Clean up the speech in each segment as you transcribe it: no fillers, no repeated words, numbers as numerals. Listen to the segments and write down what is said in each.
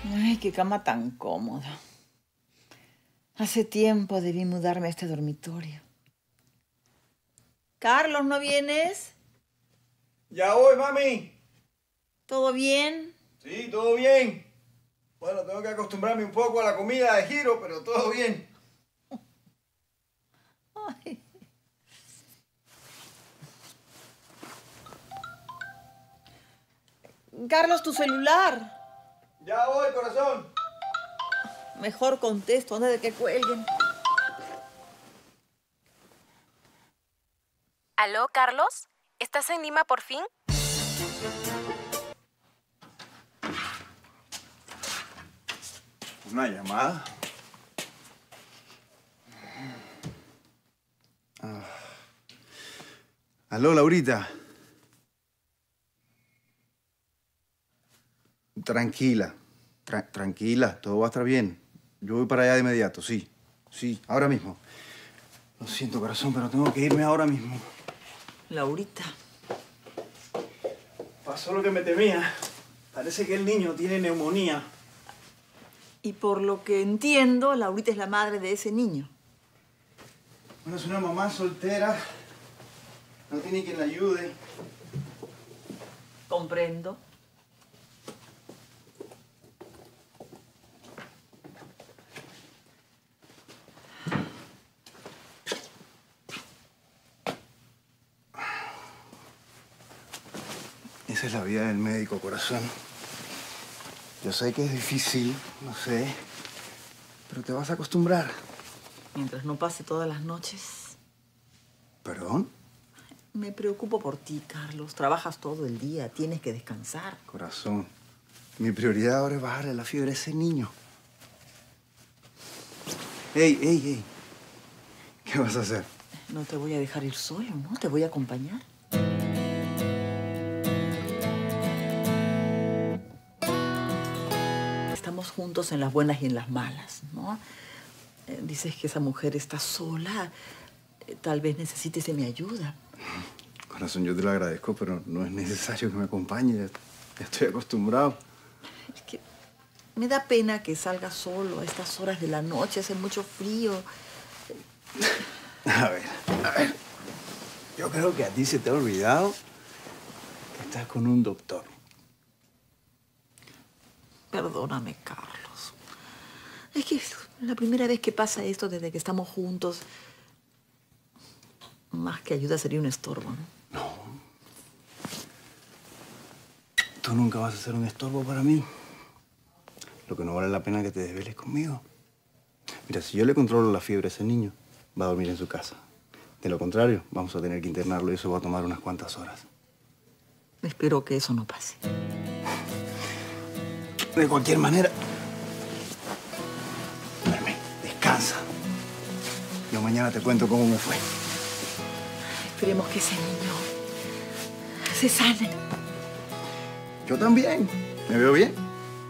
Ay, qué cama tan cómoda. Hace tiempo debí mudarme a este dormitorio. Carlos, ¿no vienes? Ya voy, mami. ¿Todo bien? Sí, todo bien. Bueno, tengo que acostumbrarme un poco a la comida de Giro, pero todo bien. Ay. Carlos, tu celular. Ya voy, corazón. Mejor contesto antes de que cuelguen. ¿Aló, Carlos? ¿Estás en Lima por fin? ¿Una llamada? Aló, Laurita. Tranquila. Tranquila, todo va a estar bien. Yo voy para allá de inmediato, sí. Sí, ahora mismo. Lo siento, corazón, pero tengo que irme ahora mismo. Laurita. Pasó lo que me temía. Parece que el niño tiene neumonía. Y por lo que entiendo, Laurita es la madre de ese niño. Bueno, es una mamá soltera. No tiene quien la ayude. Comprendo. Esa es la vida del médico, corazón. Yo sé que es difícil, no sé, pero te vas a acostumbrar. Mientras no pase todas las noches. ¿Perdón? Me preocupo por ti, Carlos. Trabajas todo el día, tienes que descansar. Corazón, mi prioridad ahora es bajarle la fiebre a ese niño. ¡Ey, ey, ey! ¿Qué vas a hacer? No te voy a dejar ir solo, ¿no? Te voy a acompañar. Estamos juntos en las buenas y en las malas, ¿no? Dices que esa mujer está sola. Tal vez necesites de mi ayuda. Corazón, yo te lo agradezco, pero no es necesario que me acompañes. Ya estoy acostumbrado. Es que me da pena que salgas solo a estas horas de la noche. Hace mucho frío. A ver. Yo creo que a ti se te ha olvidado que estás con un doctor. Perdóname, Carlos. Es que es la primera vez que pasa esto desde que estamos juntos. Más que ayuda sería un estorbo, ¿no? No. Tú nunca vas a ser un estorbo para mí. Lo que no vale la pena es que te desveles conmigo. Mira, si yo le controlo la fiebre a ese niño, va a dormir en su casa. De lo contrario, vamos a tener que internarlo y eso va a tomar unas cuantas horas. Espero que eso no pase. De cualquier manera, duerme, descansa. Yo mañana te cuento cómo me fue. Esperemos que ese niño se sane. Yo también. ¿Me veo bien?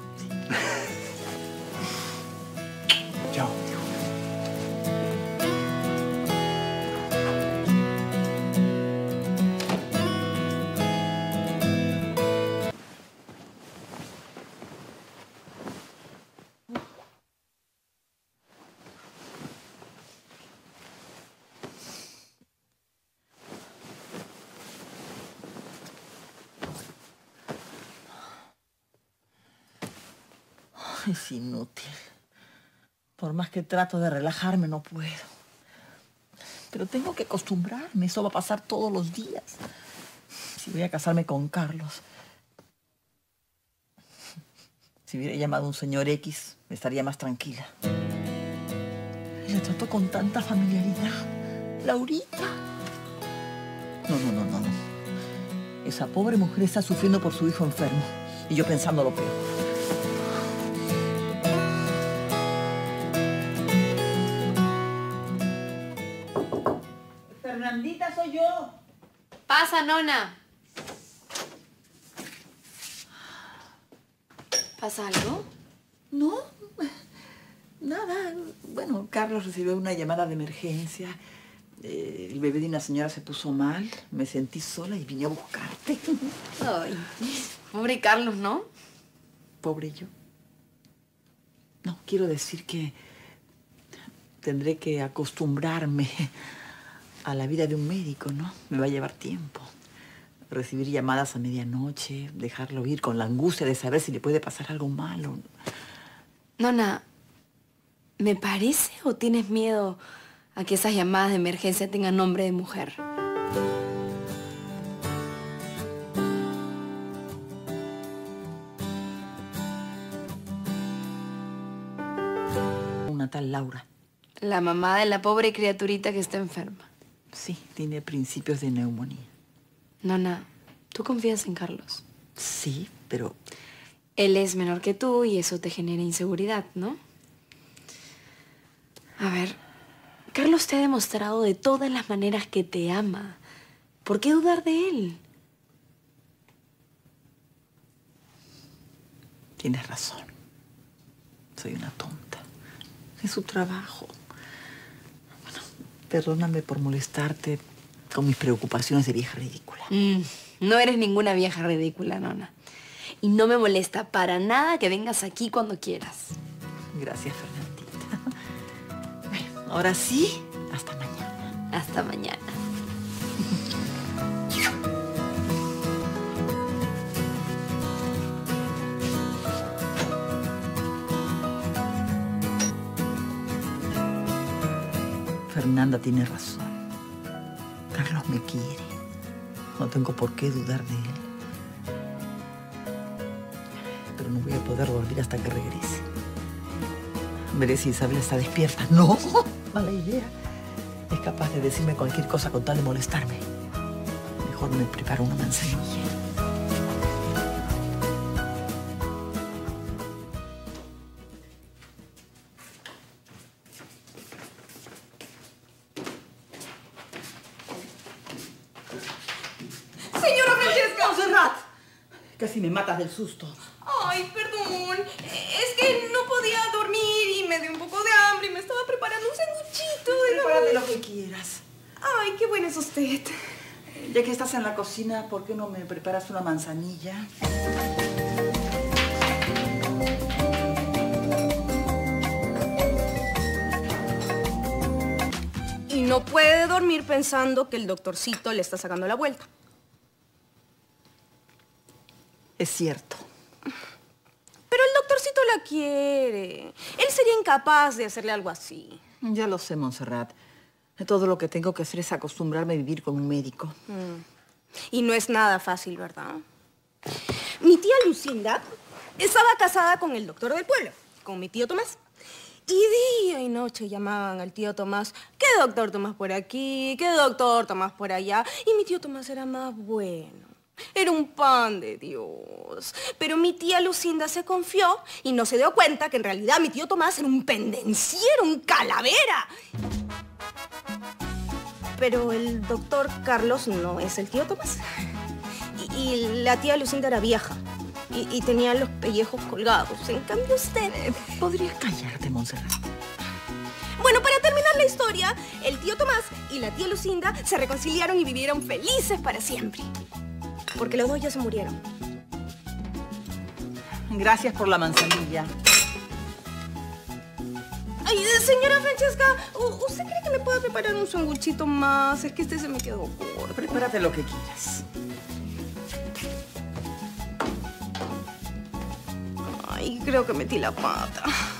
Chao. Es inútil. Por más que trato de relajarme, no puedo. Pero tengo que acostumbrarme. Eso va a pasar todos los días. Si voy a casarme con Carlos, si hubiera llamado a un señor X, estaría más tranquila. Y le trato con tanta familiaridad. Laurita. No. Esa pobre mujer está sufriendo por su hijo enfermo. Y yo pensando lo peor. Fernandita, soy yo. Pasa, nona. ¿Pasa algo? No, nada. Bueno, Carlos recibió una llamada de emergencia. El bebé de una señora se puso mal. Me sentí sola y vine a buscarte. Ay, pobre Carlos, ¿no? Pobre yo. No, quiero decir que tendré que acostumbrarme a la vida de un médico, ¿no? Me va a llevar tiempo. Recibir llamadas a medianoche, dejarlo ir con la angustia de saber si le puede pasar algo malo. Nona, ¿me parece o tienes miedo a que esas llamadas de emergencia tengan nombre de mujer? Una tal Laura. La mamá de la pobre criaturita que está enferma. Sí, tiene principios de neumonía. Nona, ¿tú confías en Carlos? Sí, pero... Él es menor que tú y eso te genera inseguridad, ¿no? A ver, Carlos te ha demostrado de todas las maneras que te ama. ¿Por qué dudar de él? Tienes razón. Soy una tonta. Es su trabajo. Bueno, perdóname por molestarte con mis preocupaciones de vieja ridícula. No eres ninguna vieja ridícula, Nona. Y no me molesta para nada que vengas aquí cuando quieras. Gracias, Fernandita. Bueno, ahora sí, hasta mañana. Hasta mañana. Fernanda tiene razón. Carlos me quiere. No tengo por qué dudar de él. Pero no voy a poder dormir hasta que regrese. Veré si Isabel está despierta. No, mala idea. Es capaz de decirme cualquier cosa con tal de molestarme. Mejor me preparo una manzanilla. ¡Señora Francesca! ¡Monserrat! Casi me matas del susto. Ay, perdón. Es que no podía dormir y me dio un poco de hambre y me estaba preparando un sanguchito. Prepárate lo que quieras. Ay, qué buena es usted. Ya que estás en la cocina, ¿por qué no me preparas una manzanilla? Y no puede dormir pensando que el doctorcito le está sacando la vuelta. Es cierto. Pero el doctorcito la quiere. Él sería incapaz de hacerle algo así. Ya lo sé, Montserrat. Todo lo que tengo que hacer es acostumbrarme a vivir con un médico. Y no es nada fácil, ¿verdad? Mi tía Lucinda estaba casada con el doctor del pueblo, con mi tío Tomás. Y día y noche llamaban al tío Tomás, ¿qué doctor Tomás por aquí? ¿Qué doctor Tomás por allá? Y mi tío Tomás era más bueno. Era un pan de Dios. Pero mi tía Lucinda se confió y no se dio cuenta que en realidad mi tío Tomás era un pendenciero, un calavera. Pero el doctor Carlos no es el tío Tomás. Y la tía Lucinda era vieja. Y tenía los pellejos colgados. En cambio usted... ¿Podrías callarte, Montserrat? Bueno, para terminar la historia, el tío Tomás y la tía Lucinda se reconciliaron y vivieron felices para siempre. Porque los dos ya se murieron. Gracias por la manzanilla. Ay, señora Francesca, ¿usted cree que me pueda preparar un sanguchito más? Es que este se me quedó corto. Prepárate lo que quieras. Ay, creo que metí la pata.